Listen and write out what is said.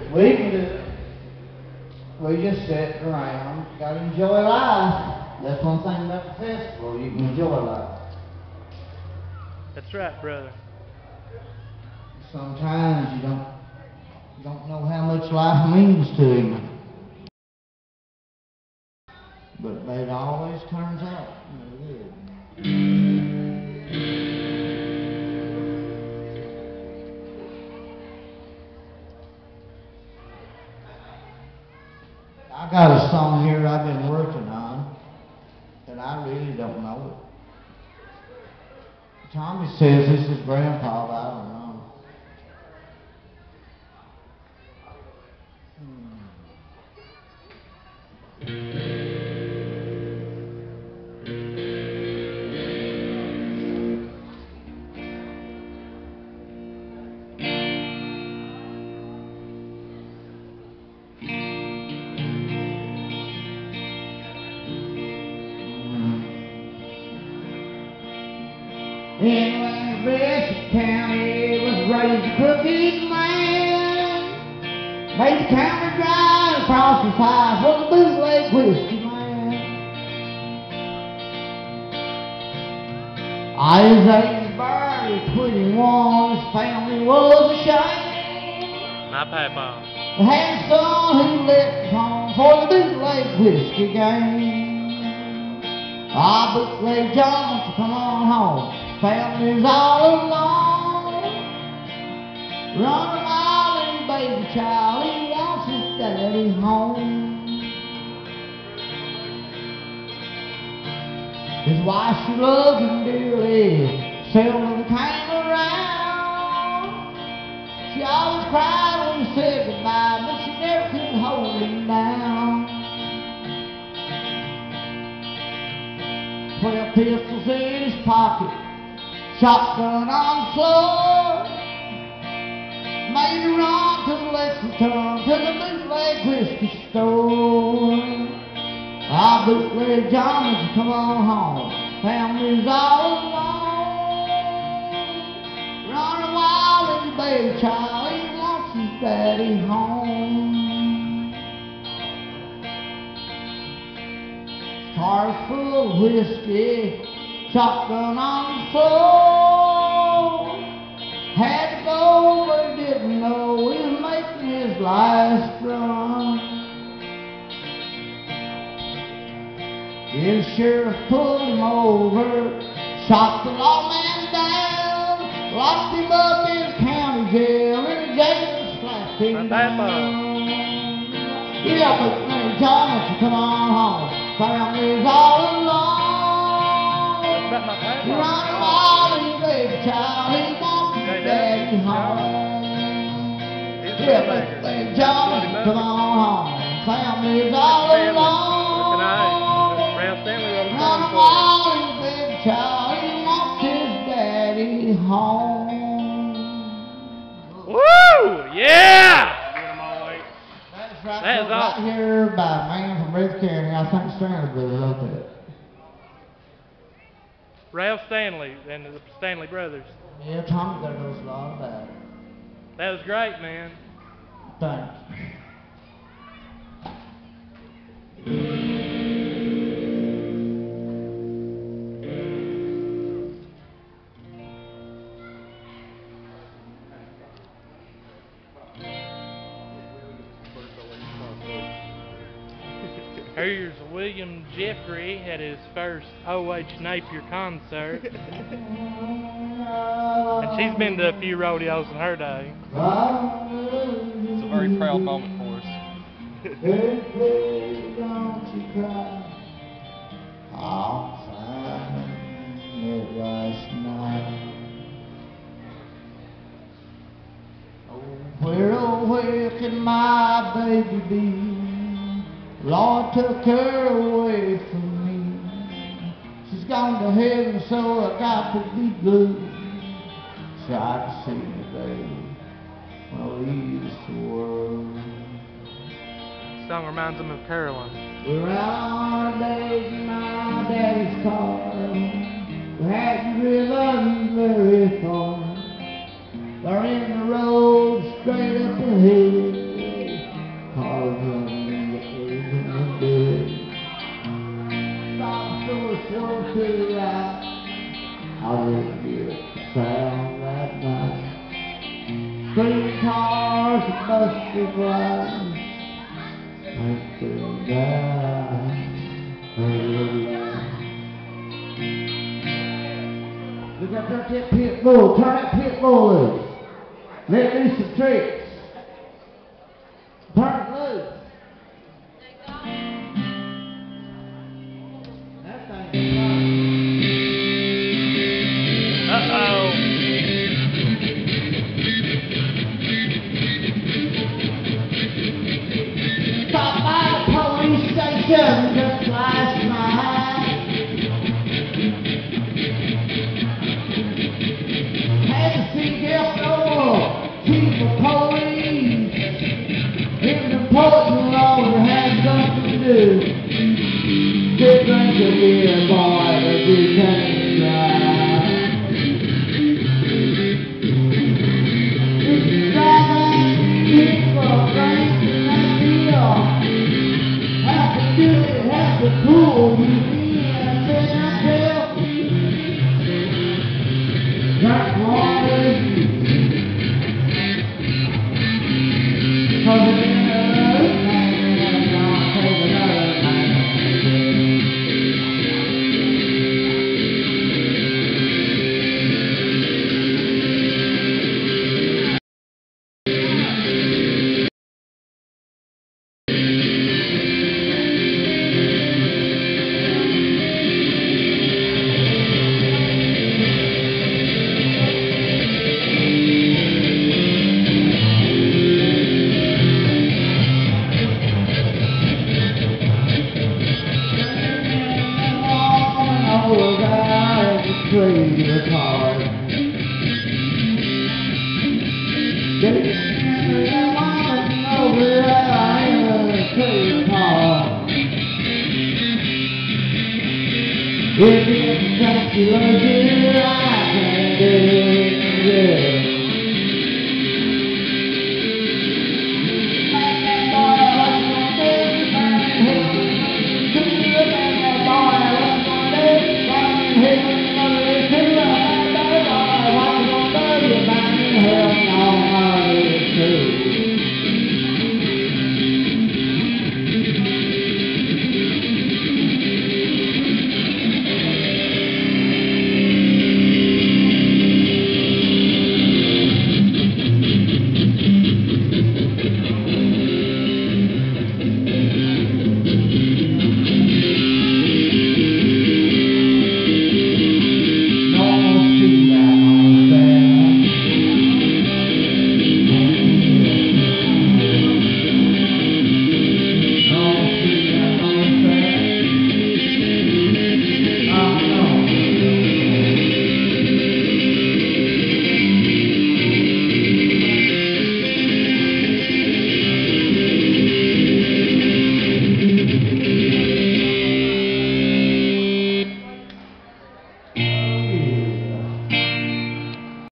We can do it. We just sit around. Gotta enjoy life. That's one thing about the festival. You can enjoy life. That's right, brother. Sometimes you don't know how much life means to you. But it always turns out good. I got a song here I've been working on, and I really don't know it. Tommy says this is Grandpa, but I don't know. In Lancaster County was raised a crooked man, made the county drive across his house was a bootleg whiskey man. His age barely 21, his family was ashamed. My papa. They had a son who left his home for the bootleg whiskey game. Bootleg John, come on home. Family's all alone, running wild and baby child, he wants his daddy home. His wife, she loves him dearly, seldom came around. She always cried when he said goodbye, but she never could hold him down. 12 pistols in his pocket, shotgun on the floor, made a run to Lexington, to the bootleg whiskey store. Bootleg John, come on home, family's all alone, running wild and baby child, he wants his daddy home. His car's full of whiskey, shotgun on the floor, had to go but didn't know he was making his last run. The sheriff pulled him over, shot the lawman down, locked him up in the county jail, and the jail slapped him down. Yeah, but Mary Thomas, come on home, family's all alone. You run wild and baby child, he wants his daddy home. Yeah, but Mary Thomas, come on home, family's all alone. Run wild and baby child, he wants his daddy home. Woo! Yeah! That's right. That is awesome. Right here by a man from Rutherford County. I think Stanley Brothers wrote that. Ralph Stanley and the Stanley Brothers. Yeah, Tommy there knows a lot about it. That was great, man. Thanks. Here's William Jeffrey at his first O.H. Napier concert. And she's been to a few rodeos in her day. It's a very proud moment for us. Don't you cry. I'll find it last night. Oh, where can my baby be? Lord took her away from me. She's gone to heaven, so I got to be blue. So I can see the baby when I leave the world. The song reminds him of Carolyn. We're out on our days in my daddy's car. We hadn't driven very far. They're in the road straight up ahead. didn't get the sound that night. 3 cars that must be blind. Went through down her little line. Look up there, that pit bull. Turn that pit bull loose. Let loose some tricks. Turn it loose. That thing is Uh-oh. stopped by the police station just last night. Had to see Jeff Noel, chief of police. It was important law that had something to do. Good drink of beer, boy, but you can't drive. If you drive that people drinking that beer, have to do it, have to pull you in, then I tell drink water, 'cause it ain't another thing, and I'll take another thing. Trailer park. Get it over there in the trailer park. If it's fancy,